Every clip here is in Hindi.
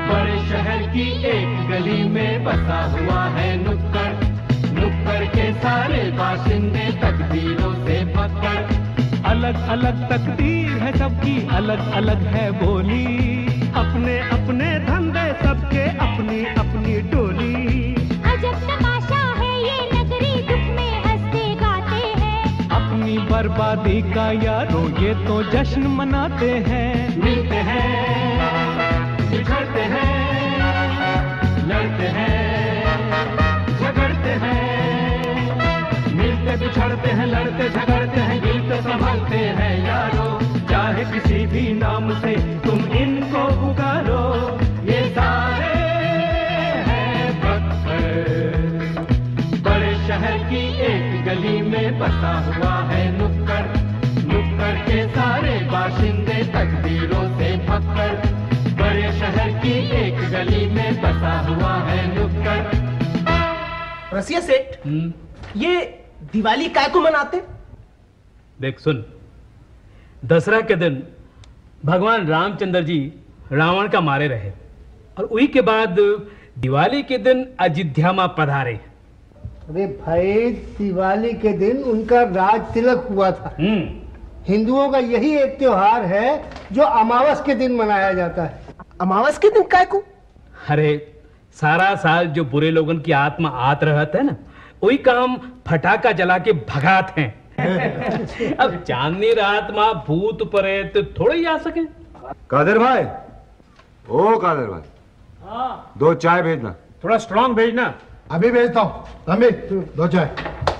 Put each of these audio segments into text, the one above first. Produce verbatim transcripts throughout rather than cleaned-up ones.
बड़े शहर की एक गली में बसा हुआ है नुक्कड़, नुक्कड़ के सारे बाशिंदे तकदीरों से पकड़। अलग अलग तकदीर है सबकी, अलग अलग है बोली, अपने अपने धंधे सबके, अपनी अपनी टोली। अजब तमाशा है ये नगरी, दुख में हंसते गाते हैं, अपनी बर्बादी का यारो ये तो जश्न मनाते हैं। मिलते हैं, बिछड़ते हैं, लड़ते हैं, झगड़ते हैं, मिलते बिछड़ते हैं, लड़ते झगड़ते हैं, गिलते संभलते हैं यारो। चाहे किसी भी नाम से तुम इनको पुकारो, ये सारे हैं बख्तर। बड़े शहर की एक गली में बसा हुआ है नुक्कड़, नुक्कड़ के सारे बाशिंदे तकदीरों से पकड़। बड़े शहर की एक गली में बसा हुआ है नुक्कड़। रसिया सेठ, ये दिवाली काय को मनाते? देख सुन, दसरा के दिन भगवान रामचंद्र जी रावण का मारे रहे और उसी के बाद दिवाली के दिन अयोध्या में पधारे। अरे भाई, दिवाली के दिन उनका राज तिलक हुआ था। हिंदुओं का यही एक त्योहार है जो अमावस के दिन मनाया जाता है। अमावस के दिन काय को? अरे सारा साल जो बुरे लोगों की आत्मा आत रहता है ना, वही काम फटाका जला के भगात हैं। अब चांदनी रात में भूत प्रेत थोड़े ही आ सके। कादर भाई, ओ कादर भाई, हाँ। दो चाय भेजना, थोड़ा स्ट्रांग भेजना। अभी भेजता हूँ। अमित, दो चाय।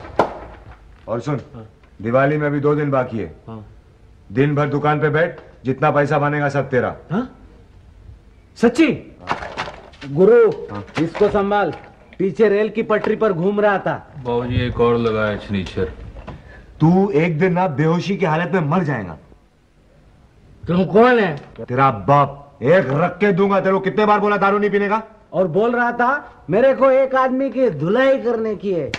और सुन, दिवाली में भी दो दिन बाकी है। दिन भर दुकान पे बैठ, जितना पैसा बनेगा सब तेरा। हाँ? सच्ची? गुरु, इसको संभाल, पीछे रेल की पटरी पर घूम रहा था। बाबूजी एक और लगाया शनीचर। तू एक दिन ना बेहोशी की हालत में मर जाएगा। तुम कौन है? तेरा बाप। एक रख के दूंगा तेरे को। कितने बार बोला दारू नहीं पीने का? और बोल रहा था मेरे को एक आदमी की धुलाई करने की है।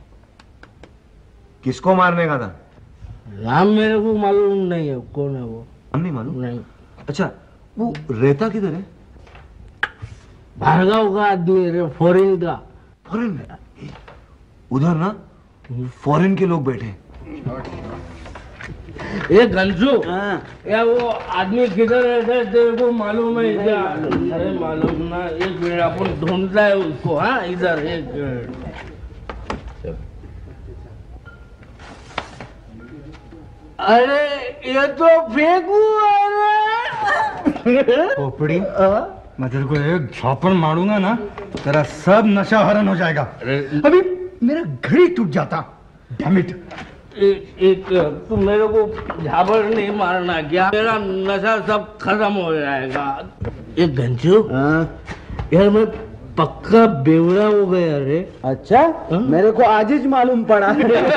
किसको मारने का था? नाम मेरे को मालूम नहीं है, कौन है वो? हम नहीं मालूम? नहीं। अच्छा, वो रहता किधर है? भार्गव का आदमी है, फॉरेन का। फॉरेन में? उधर ना फॉरेन के लोग बैठे। ये गंजू, या वो आदमी किधर रहता है तेरे को मालूम है क्या? अरे मालूम ना, एक मिनट अपन ढूंढता है उसको। हाँ, इधर एक मिनट। अरे ये तो फेंकू है। खोपड़ी, मैं तेरे को एक झापड़ मारूंगा ना, तेरा सब नशा हरण हो जाएगा। अभी मेरा घड़ी टूट जाता। Damn it. एक, एक तू मेरे को झापड़ नहीं मारना क्या? मेरा नशा सब खत्म हो जाएगा। एक घंचू, यार मैं पक्का बेवड़ा हो गया रे। अच्छा, हा? मेरे को आज ही मालूम पड़ा।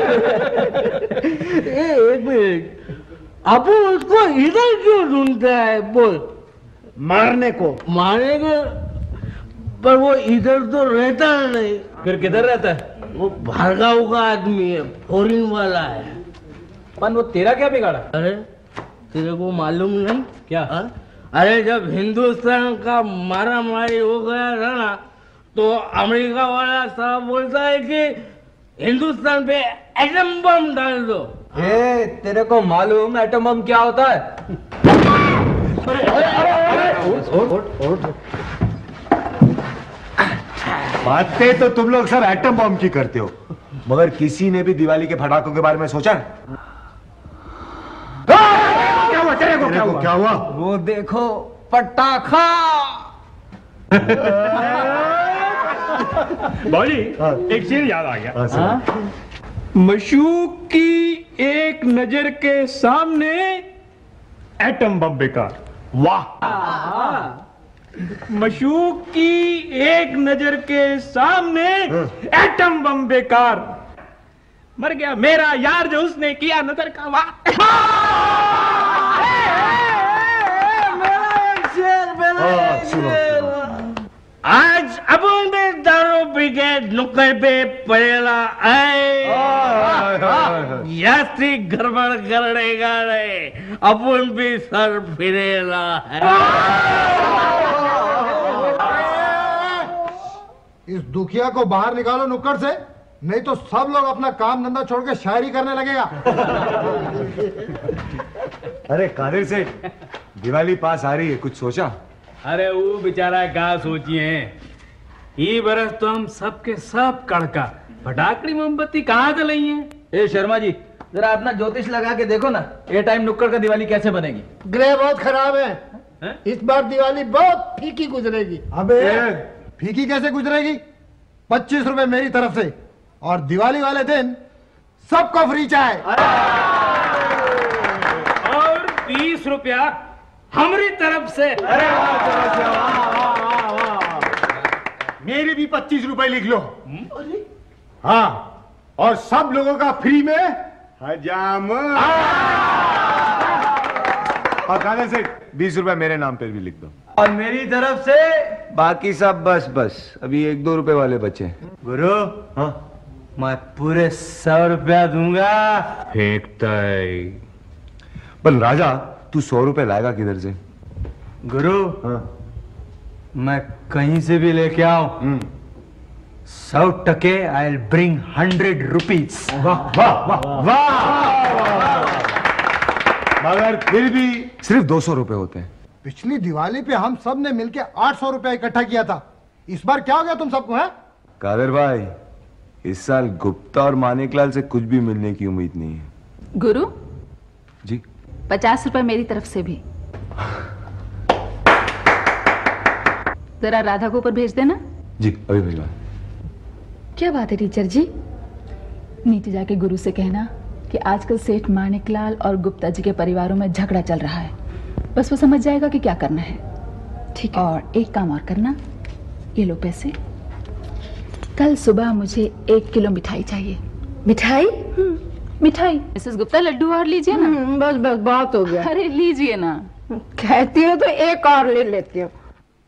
ए, एक मिनट, अब उसको इधर क्यों ढूंढता है? बोल। मारने को। मारने को? पर वो इधर तो रहता नहीं। फिर किधर रहता है? वो भार्गव का आदमी है, फॉरेन वाला है। पर वो तेरा क्या बिगाड़ा? अरे तेरे को मालूम नहीं क्या? आ? अरे जब हिंदुस्तान का मारा मारी हो गया था ना, तो अमेरिका वाला साहब बोलता है कि हिंदुस्तान पे एटम बम डाल दो। ए, तेरे को मालूम एटम बम क्या होता है? अरे, अरे, अरे, उठ, उठ, उठ। बातें तो तुम लोग सब एटम बम की करते हो, मगर किसी ने भी दिवाली के पटाखों के बारे में सोचा? क्या हुआ तेरे को? क्या हुआ? क्या हुआ? वो देखो, पटाखा। बाजी, एक चीज याद आ गया। मशूक की एक नजर के सामने एटम बम बेकार। वाह। मशूक की एक नजर के सामने एटम बम बेकार। मर गया मेरा यार जो उसने किया नजर का। वाह। मेरा एक शेर, मेरा एक शेर। आज अपन ने दारू पी के नुक्कड़ पे पड़ेला आए, यात्री गड़बड़ करेगा रे, अपन भी सर फिरेला है। दुखिया को बाहर निकालो नुक्कड़ से, नहीं तो सब लोग अपना काम धंधा छोड़ के शायरी करने लगेगा। अरे कादिर सेठ, दिवाली पास आ रही है, कुछ सोचा? अरे वो बेचारा क्या सोचिए, ये बरस तो हम सबके सब कड़का फटाकड़ी मोमबत्ती कहाँ जलाई है। ए शर्मा जी, जरा अपना ज्योतिष लगा के देखो ना, ये टाइम नुक्कड़ का दिवाली कैसे बनेगी? ग्रह बहुत खराब है, है? इस बार दिवाली बहुत फीकी गुजरेगी। अबे फीकी कैसे गुजरेगी? पच्चीस रुपए मेरी तरफ से, और दिवाली वाले दिन सबको फ्री चाय, और बीस रुपया हमारी तरफ से। अरे मेरे भी पच्चीस रुपए लिख लो। हाँ, और सब लोगों का फ्री में हजाम। और कादिर सेठ, बीस रुपए मेरे नाम पर भी लिख दो। और मेरी तरफ से बाकी सब बस बस अभी एक दो रुपए वाले बचे। गुरु, हाँ, मैं पूरे सौ रुपया दूंगा। फेंकता है। पर राजा, तू सौ रुपए लाएगा किधर से? गुरु, हाँ, मैं कहीं से भी लेके आऊं, सौ टके I will bring hundred rupees. वाह वाह वाह वाह, मगर फिर भी सिर्फ दो सौ रुपए होते हैं। पिछली दिवाली पे हम सब ने मिलके आठ सौ रुपया इकट्ठा किया था, इस बार क्या हो गया तुम सबको? है कादर भाई, इस साल गुप्ता और मानिकलाल से कुछ भी मिलने की उम्मीद नहीं है। गुरु जी, पचास रुपए मेरी तरफ से भी। जरा राधा को ऊपर भेज देना। जी अभी भिजवा। क्या बात है टीचर जी? नीचे जाके गुरु से कहना कि आजकल सेठ मानिकलाल और गुप्ता जी के परिवारों में झगड़ा चल रहा है, बस वो समझ जाएगा कि क्या करना है। ठीक है। और एक काम और करना, ये लो पैसे, कल सुबह मुझे एक किलो मिठाई चाहिए। मिठाई? मिठाई। मिसेस गुप्ता लड्डू और लीजिए ना। बस बस बहुत हो गया। अरे लीजिए ना। कहती हो तो एक और ले लेती हूँ।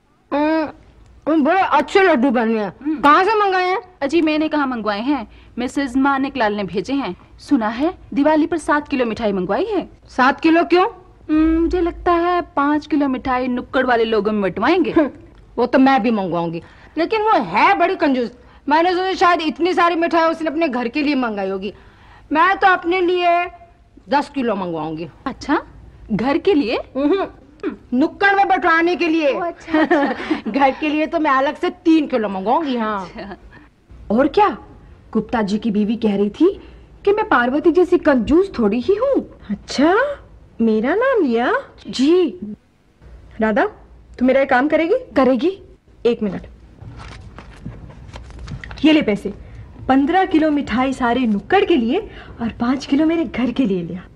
बड़े अच्छे लड्डू बने हैं, कहाँ से मंगाए हैं? अजी मैंने कहाँ मंगवाए हैं, मिसेस मानिकलाल ने भेजे हैं। सुना है दिवाली पर सात किलो मिठाई मंगवाई है। सात किलो क्यों? मुझे लगता है पाँच किलो मिठाई नुक्कड़ वाले लोगों में बंटवाएंगे। वो तो मैं भी मंगवाऊंगी, लेकिन वो है बड़ी कंजूस। मैंने सोचा शायद इतनी सारी मिठाई उसने अपने घर के लिए मंगाई होगी। मैं तो अपने लिए दस किलो मंगवाऊंगी। अच्छा, घर के लिए? नुक्कड़ में बंटवाने के लिए। अच्छा, अच्छा। घर के लिए तो मैं अलग से तीन किलो मंगवाऊंगी। हाँ। अच्छा। और क्या, गुप्ता जी की बीवी कह रही थी कि मैं पार्वती जैसी कंजूस थोड़ी ही हूँ। अच्छा, मेरा नाम लिया? जी। राधा, तू मेरा एक काम करेगी? करेगी। एक मिनट, ये ले पैसे। पंद्रह किलो मिठाई सारे नुक्कड़ के लिए और पांच किलो मेरे घर के लिए लिया।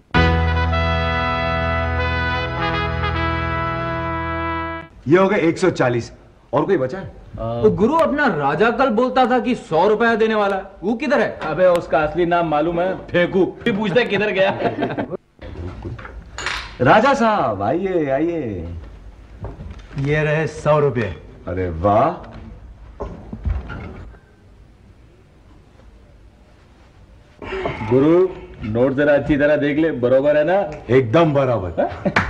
ये हो गए एक सौ चालीस। और कोई बचा है? तो गुरु, अपना राजा कल बोलता था कि सौ रुपया देने वाला है, वो किधर है? अबे उसका असली नाम मालूम है? फेंकू। पूछता है किधर गया। राजा साहब आइए आइए। ये रहे सौ रुपये। अरे वाह, गुरु नोट जरा अच्छी तरह देख ले, बरोबर है ना? एकदम बराबर।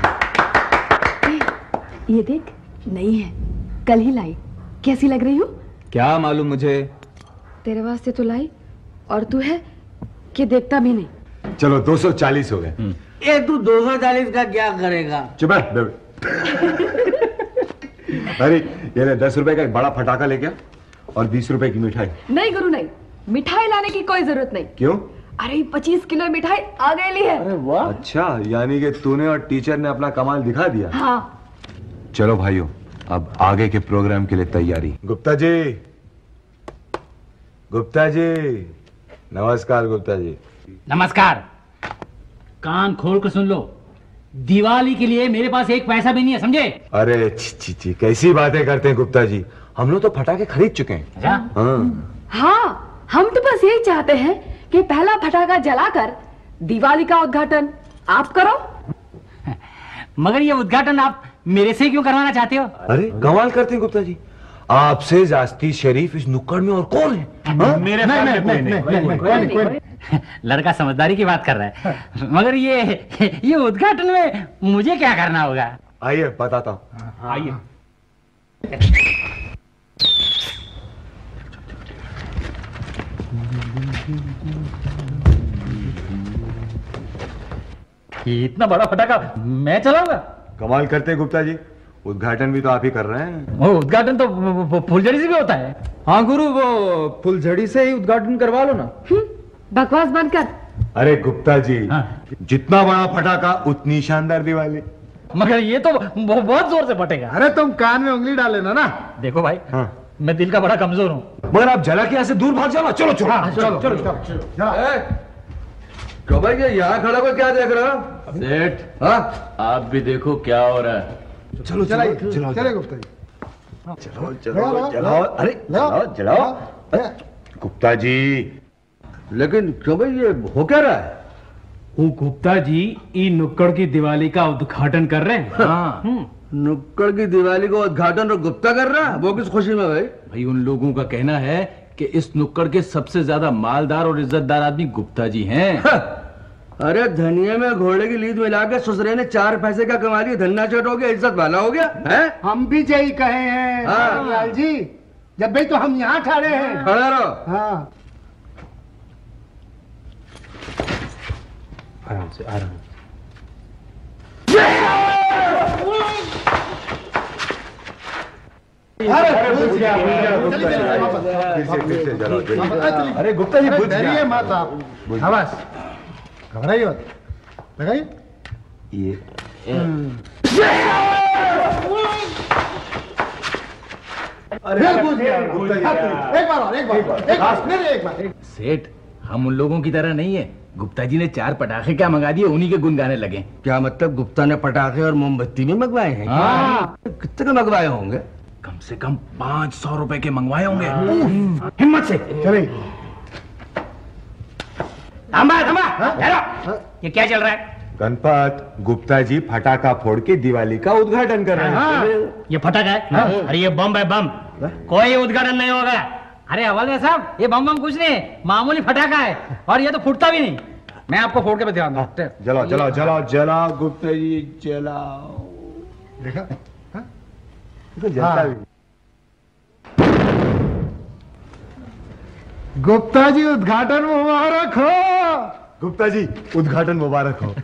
ये देख, नई है, कल ही लाई। कैसी लग रही हो? क्या मालूम मुझे, तेरे वास्ते तो लाई, और तू है कि देखता भी नहीं। चलो दो सौ चालीस हो गए। ये तू दो सौ चालीस का क्या करेगा? चुप है। अरे ये ले, दस रुपए का एक बड़ा फटाका लेके आ और बीस रुपए की मिठाई। नहीं गुरु नहीं, मिठाई लाने की कोई जरूरत नहीं। क्यों? अरे पच्चीस किलो मिठाई आ गई है। अरे वाह। अच्छा, यानी कि तूने और टीचर ने अपना कमाल दिखा दिया। हाँ। चलो भाइयों, अब आगे के प्रोग्राम के लिए तैयारी। गुप्ता जी, गुप्ता जी, नमस्कार। गुप्ता जी नमस्कार। कान खोल कर सुन लो, दिवाली के लिए मेरे पास एक पैसा भी नहीं है, समझे? अरे छी छी छी, कैसी बातें करते हैं गुप्ता जी, हम लोग तो फटाके खरीद चुके हैं। अच्छा? हाँ हाँ, हम तो बस यही चाहते हैं कि पहला फटाका जलाकर दिवाली का उद्घाटन आप करो। मगर ये उद्घाटन आप मेरे से क्यों करवाना चाहते हो? अरे कमाल करते हैं गुप्ता जी, आपसे जास्ती शरीफ इस नुक्कड़ में और कौन है? हाँ? मेरे नहीं, नहीं, नहीं, नहीं, नहीं, नहीं, कोई नहीं, कोई। लड़का समझदारी की बात कर रहा है, मगर ये ये उद्घाटन में मुझे क्या करना होगा? आइए बताता हूँ। आइए। ये इतना बड़ा फटाका मैं चलाऊंगा? कमाल करते हैं गुप्ता जी, उद्घाटन भी तो आप ही कर रहे हैं। वो उद्घाटन तो वो- वो फुलझड़ी से भी होता है। हाँ गुरु, वो फुलझड़ी से ही उद्घाटन करवा लो ना। बकवास बंद कर। अरे गुप्ता जी, जितना बड़ा फटाका उतनी शानदार दिवाली। मगर ये तो वो बहुत जोर से फटेगा। अरे तुम कान में उंगली डाले ना ना। देखो भाई, हाँ। मैं दिल का बड़ा कमजोर हूँ। मगर आप जला के यहाँ से दूर भाग जाओ ना। चलो चलो हाँ, चलो, चलो चलो, चलो। क्यों भाई, ये यहाँ खड़ा हो क्या देख रहा हो? सेठ, हाँ, आप भी देखो क्या हो रहा है। चलो चलाइए, चलो चले गुप्ता जी। चलो चलो जलाओ। अरे जलाओ जलाओ गुप्ता जी। लेकिन क्यों भाई, ये हो क्या रहा है? वो गुप्ता जी ई नुक्कड़ की दिवाली का उद्घाटन कर रहे हैं। हाँ। नुक्कड़ की दिवाली का उद्घाटन और गुप्ता कर रहा है? वो किस खुशी में भाई? भाई उन लोगों का कहना है कि इस नुक्कड़ के सबसे ज्यादा मालदार और इज्जतदार आदमी गुप्ता जी हैं। अरे धनिया में घोड़े की लीद मिला के ससुरे ने चार पैसे का कमा लिया, धन्ना चट हो गया, इज्जत वाला हो गया है? हम भी यही कहे हैं हाँ। लाल जी, जब भाई तो हम यहाँ खड़े हैं। खड़ा रहो। हाँ आराम से आराम से। अरे गुप्ता जी बुझ डरिए गया। मत आप, आवाज घबराइए मत, लगाइए ये फिर बुझ गया। एक बार और, एक बार एक बार फिर एक बार। सेठ, हम उन लोगों की तरह नहीं है। गुप्ता जी ने चार पटाखे क्या मंगा दिए, उन्हीं के गुन गाने लगे। क्या मतलब, गुप्ता ने पटाखे और मोमबत्ती भी मंगवाए हैं? हाँ। कितने मंगवाए होंगे? कम से कम पाँच सौ रुपए के मंगवाए होंगे। हिम्मत से चले। थमा थमा, ये क्या चल रहा है? गणपत, गुप्ता जी फटाका फोड़ के दिवाली का उद्घाटन कर रहे हैं। हाँ, ये फटाका है। अरे ये बम है, बम। कोई उद्घाटन नहीं होगा। अरे हवालदार साहब, ये बम बम कुछ नहीं, मामूली फटाका है और ये तो फूटता भी नहीं। मैं आपको फोड़ के बता दूं। जलाओ जलाओ जलाओ जलाओ गुप्ता जी जलाओ। देखा तो जलता भी। गुप्ता जी उद्घाटन मुबारक हो। गुप्ता जी उद्घाटन मुबारक हो।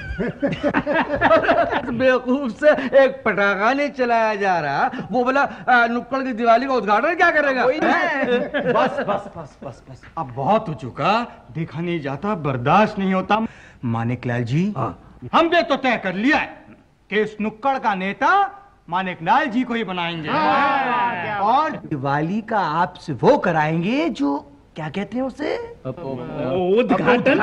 बेवकूफ से एक पटाखा नहीं चलाया जा रहा, वो बोला आ, नुक्कड़ की दिवाली का उद्घाटन क्या करेगा? बस बस बस बस बस, अब बहुत हो चुका, देखा नहीं जाता, बर्दाश्त नहीं होता। मानिकलाल जी, हमने तो तय कर लिया है कि इस नुक्कड़ का नेता मानिकलाल जी को ही बनाएंगे। और दिवाली का आपसे वो कराएंगे जो, क्या कहते हैं उसे, उद्घाटन।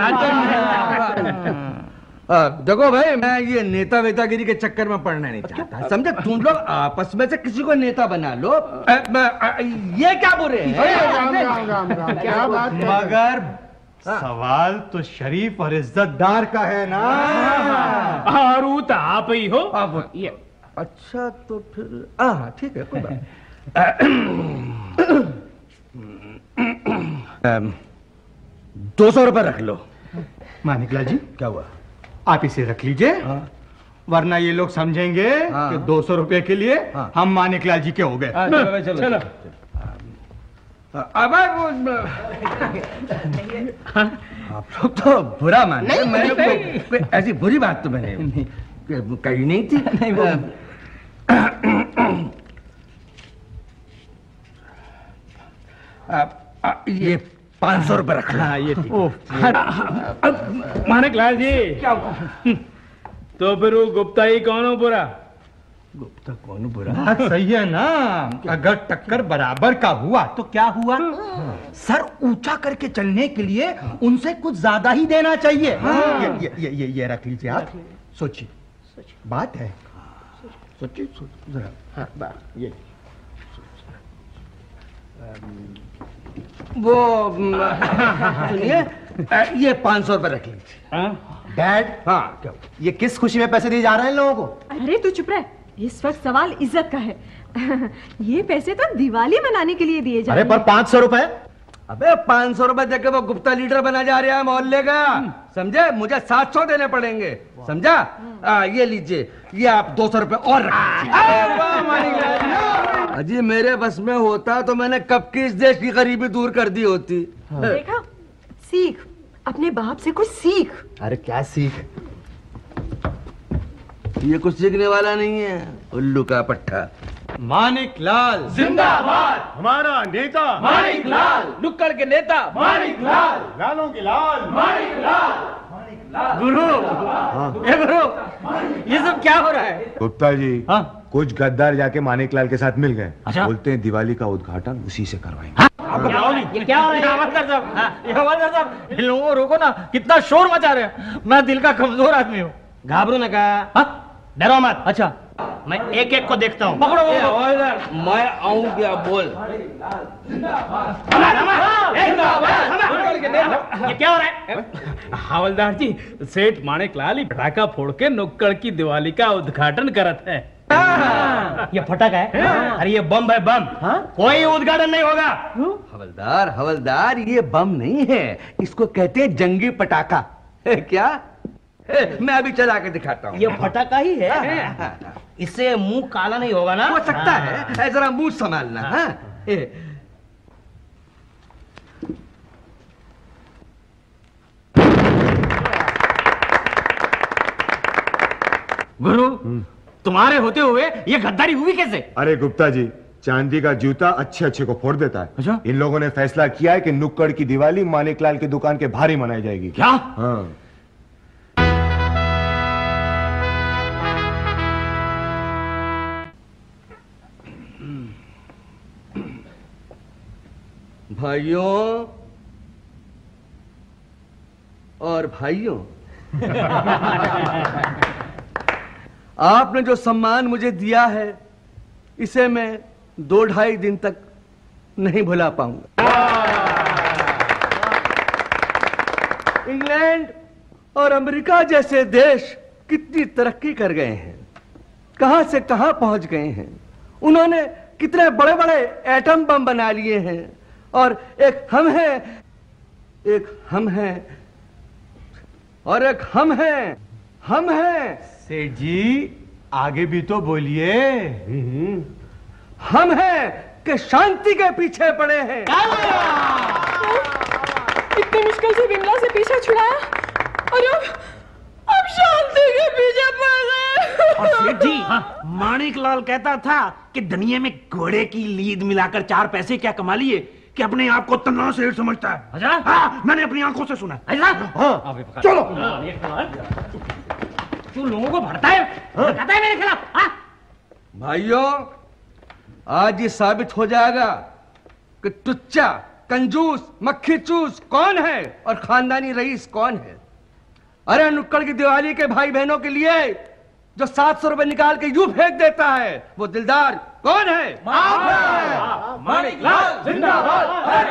आ, देखो भाई, मैं ये नेता वेतागिरी के चक्कर में पड़ना नहीं चाहता, समझे? तुम लोग आपस में से किसी को नेता बना लो। आ, आ, आ, ये क्या बोल रहे हैं? क्या बात है? मगर सवाल तो शरीफ और इज्जतदार का है ना। और वो तो आप ही हो। आप ये अच्छा, तो फिर हाँ ठीक है, कोई बात। दो सौ रुपए रख लो। मानिकलाल जी, क्या हुआ? आप इसे रख लीजिए, वरना ये लोग समझेंगे हाँ। कि दो सौ रुपए के लिए हाँ। हम मानिकलाल जी के हो गए। चलो चलो, चलो। अब आप लोग तो बुरा मान रहे हैं। मैंने कोई- कोई ऐसी बुरी बात तो मैंने कही नहीं थी। नहीं, वो ये पाँच सौ रुपए रख लो। हाँ, ये ठीक। मानिकलाल जी, क्या तो फिर वो गुप्ता ही कौन हो बुरा? गुप्ता कौन बुरा? बात सही है ना, अगर टक्कर बराबर का हुआ तो क्या हुआ? सर ऊंचा करके चलने के लिए उनसे कुछ ज्यादा ही देना चाहिए। ये, ये, ये, ये, ये रख लीजिए आप, सोचिए, बात है, सोचिए सोचिए जरा। हाँ, बात ये वो सुनिए, ये पाँच सौ रुपए रख लीजिए। डैड, हाँ क्या? ये किस खुशी में पैसे दिए जा रहे हैं इन लोगों को? अरे तू चुप रह, इस वक्त सवाल इज्जत का है। ये पैसे तो दिवाली मनाने के लिए दिए जा अरे रहे पर हैं। पाँच सौ रुपए अबे पाँच सौ रुपए देके वो गुप्ता लीडर बना जा रहा है मोहल्ले का, समझे? मुझे सात सौ देने पड़ेंगे, समझा? आ, ये लीजिए, ये आप दो सौ रुपए और रखिए। अजी मेरे बस में होता तो मैंने कब की इस देश की गरीबी दूर कर दी होती। देखा, सीख, अपने बाप से कुछ सीख। अरे क्या सीख? ये कुछ सीखने वाला नहीं है, उल्लू का पट्टा। मानिक लाल जिंदाबाद। हमारा नेता मानिक लाल, नुक्कड़ के नेता मानिक लाल, लालों के लाल मानिक लाल। गुरु, ये गुरु, ये सब क्या हो रहा है? गुप्ता जी, हाँ? कुछ गद्दार जाके मानिकलाल के साथ मिल गए। अच्छा? बोलते हैं दिवाली का उद्घाटन उसी से करवाएंगे। ये क्या हो रहा है? हवलदार साहब, ये हवलदार साहब, इन लोगों को रोको ना, कितना शोर मचा रहे हैं। मैं दिल का कमजोर आदमी हूँ। घाबरू न का, डरो मत। अच्छा, मैं एक एक को देखता हूँ। पकड़ो हवलदार, मैं आऊं क्या? बोल। ये क्या हो रहा है? हवलदार जी, सेठ माणिकलाल ही पटाखा फोड़ के नुक्कड़ की दिवाली का उद्घाटन करत है। ये फटाका है? अरे ये बम है, बम। कोई उद्घाटन नहीं होगा। हवलदार, हवलदार, ये बम नहीं है, इसको कहते हैं जंगी पटाखा। क्या? मैं अभी चला के दिखाता हूँ। ये फटाका ही है, इससे मुंह काला नहीं होगा ना? हो सकता है, जरा मुंह संभालना। हाँ? गुरु, तुम्हारे होते हुए ये गद्दारी हुई कैसे? अरे गुप्ता जी, चांदी का जूता अच्छे अच्छे को फोड़ देता है। अच्छा? इन लोगों ने फैसला किया है कि नुक्कड़ की दिवाली मानिकलाल की दुकान के बाहर ही मनाई जाएगी। क्या? हाँ। भाइयों और भाइयों, आपने जो सम्मान मुझे दिया है, इसे मैं दो ढाई दिन तक नहीं भुला पाऊंगा। इंग्लैंड और अमेरिका जैसे देश कितनी तरक्की कर गए हैं, कहां से कहां पहुंच गए हैं। उन्होंने कितने बड़े बड़े एटम बम बना लिए हैं, और एक हम हैं, एक हम हैं, और एक हम हैं, हम हैं। सेठ जी, आगे भी तो बोलिए। हम हैं कि शांति के पीछे पड़े हैं। इतनी मुश्किल से विमला से पीछे छुड़ाया, और अब अब शांति के पीछे पड़ गए। और सेठ जी, माणिकलाल कहता था कि दुनिया में घोड़े की लीद मिलाकर चार पैसे क्या कमा लिए कि अपने आप को तन्ना सेठ समझता है। अच्छा? हाँ, मैंने अपनी आंखों से सुना। अच्छा? हाँ, चलो। तू लोगों को भरता है, भड़काता है मेरे खिलाफ। हाँ? भाइयों, आज ये साबित हो जाएगा कि टुच्चा, कंजूस, मक्खी चूस कौन है और खानदानी रईस कौन है। अरे नुक्कड़ की दिवाली के भाई बहनों के लिए जो सात सौ रुपए निकाल के यूं फेंक देता है, वो दिलदार कौन है? माणिकलाल जिंदाबाद।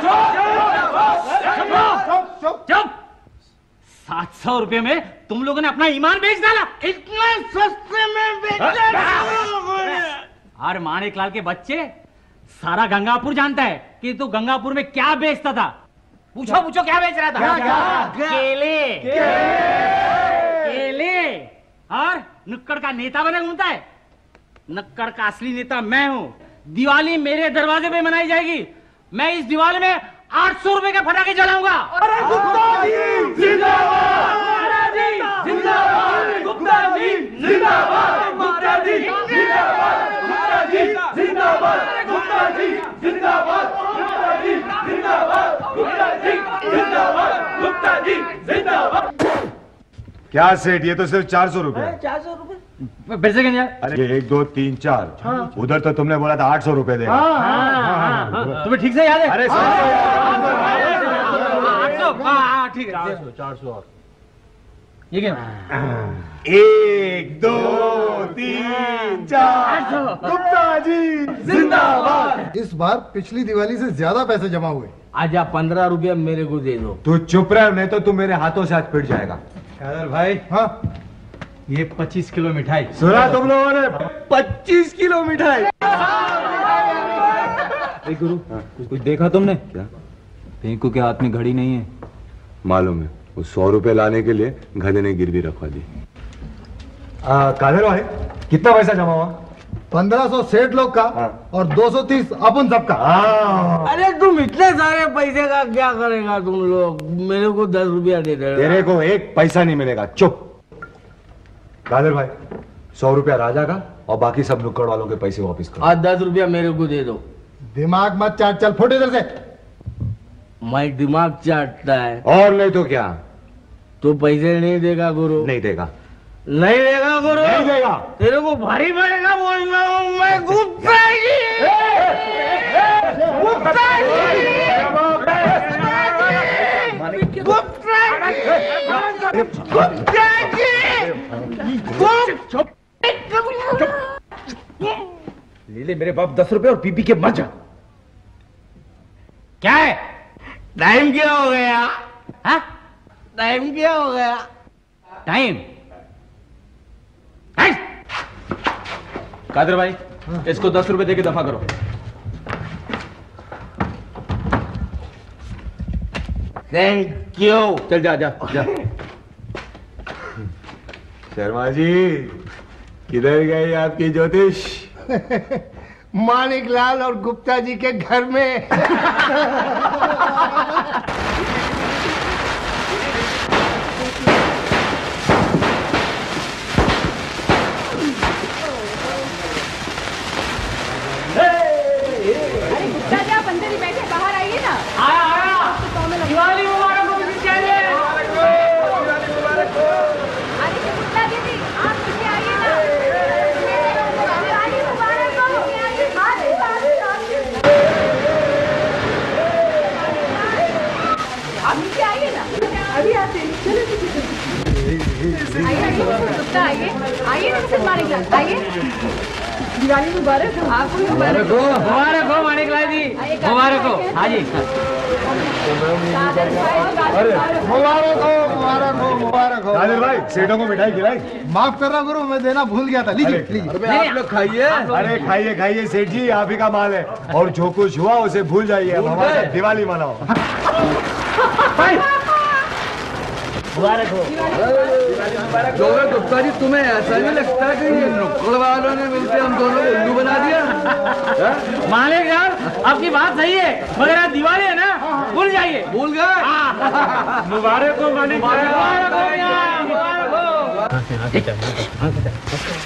चुप! सात सौ रुपए में तुम लोगों ने अपना ईमान बेच डाला। इतने सस्ते में बेचा। और माणिकलाल के बच्चे, सारा गंगापुर जानता है कि तू गंगापुर में क्या बेचता था। पूछो पूछो क्या बेच रहा था? क्या, क्या, क्या? केले। केले। और नुक्कड़ का नेता बने घूमता है। नुक्कड़ का असली नेता मैं हूँ। दिवाली मेरे दरवाजे पे मनाई जाएगी। मैं इस दिवाली में आठ सौ रुपए के फटाके जलाऊंगा। अरे गुप्ता जी जिंदाबाद, गुप्ता जी जिंदाबाद, गुप्ता जी जिंदाबाद, गुप्ता जी जिंदाबाद, गुप्ता जी जिंदाबाद, गुप्ता जी जिंदाबाद, गुप्ता जी जिंदाबाद, गुप्ता जी जिंदाबाद। क्या सेठ, ये तो सिर्फ चार सौ रुपए। चार सौ रुपए पैसे क्या? अरे ये एक दो तीन चार। हाँ। उधर तो तुमने बोला था आठ सौ रुपए देगा। हाँ, हाँ, हाँ, तुम्हें ठीक से याद है? अरे ठीक है, चार सौ और ये क्या? एक दो तीन चार। गुप्ता जी जिंदाबाद। इस बार पिछली दिवाली से ज्यादा पैसे जमा हुए। आजा पंद्रह रुपया मेरे को दे दो। तू चुप रह, नहीं तो तू मेरे हाथों से आज पिट जाएगा। कादर भाई, हाँ, ये पच्चीस किलो मिठाई। सुना तुम लोगों ने? पच्चीस किलो मिठाई। गुरु, कुछ कुछ देखा तुमने? क्या? पिंकू के हाथ में घड़ी नहीं है। मालूम है, वो सौ रुपए लाने के लिए गधे ने गिरवी रखवा दी। कादर भाई, कितना पैसा जमा हुआ? पंद्रह सौ सेठ लोग का और दो सौ तीस अपन सबका। अरे तुम इतने सारे पैसे का क्या करेगा तुम लोग? मेरे को दस रुपया दे दे। तेरे को एक पैसा नहीं मिलेगा, चुप। गाजर भाई सौ रुपया राजा का और बाकी सब नुक्कड़ वालों के पैसे वापस करो। आज दस रुपया मेरे को दे दो। दिमाग मत चाट, चल फुट इधर से। मैं दिमाग चाटता है और नहीं तो क्या? तो पैसे नहीं देगा गुरु? नहीं देगा। नहीं देगा गुरु? नहीं देगा। तेरे को भारी पड़ेगा बोल रहा हूं मैं। गुप्ता जी, गुप्ता जी, गुप्ता जी, ले ले मेरे बाप दस रुपए और पी पी के मर जा। क्या है? टाइम क्या हो गया? हाँ? टाइम क्या हो गया? टाइम? कादर भाई इसको दस रुपए देके दफा करो। Thank you. चल जा जा जा। शर्मा जी किधर गई आपकी ज्योतिष? माणिक लाल और गुप्ता जी के घर में। अरे गुप्ता जी आप अंदर ही बैठे, बाहर आइए ना। आया आया। दिवाली मुबारक हो किसी के लिए। अरे गुप्ता दीदी आप नीचे आइए ना। दिवाली मुबारक हो। आप नीचे आइए ना। अभी आते हैं। चलो आइए आइए गुप्ता आइए आइए ना मिसेस माणिक लाल आइए। दिवाली मुबारक हो आपको। मुबारक हो, मुबारक हो माणिक लाल जी, मुबारक हो। हाँ जी। अरे मुबारक हो, मुबारक हो, मुबारक हो। गाजर भाई सेठों को मिठाई खिलाई। माफ करना गुरु, मैं देना भूल गया था। लीजिए लीजिए। आप लोग खाइए। अरे खाइए खाइए सेठ जी, आप ही का माल है और जो कुछ हुआ उसे भूल जाइए। अब हमारे साथ दिवाली मनाओ। मुबारक हो। जो है गुप्ता जी, तुम्हें ऐसा नहीं लगता कि ये नुक्कड़ वालों ने मिलकर हम दोनों को उल्लू बना दिया? मालिक यार आपकी बात सही है, मगर आज दिवाली है ना, भूल जाइए। भूल गए? मुबारक हो मालिक, मुबारक हो यार, मुबारक हो।